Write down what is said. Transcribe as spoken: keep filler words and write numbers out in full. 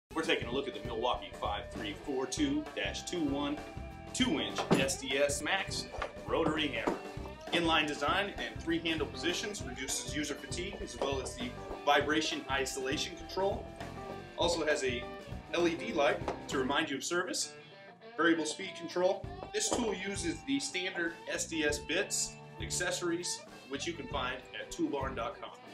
We're taking a look at the Milwaukee five three four two dash twenty-one two inch S D S max rotary hammer. Inline design and three handle positions reduces user fatigue as well as the vibration isolation control. Also has a L E D light to remind you of service. Variable speed control. This tool uses the standard S D S bits, accessories, which you can find at toolbarn dot com.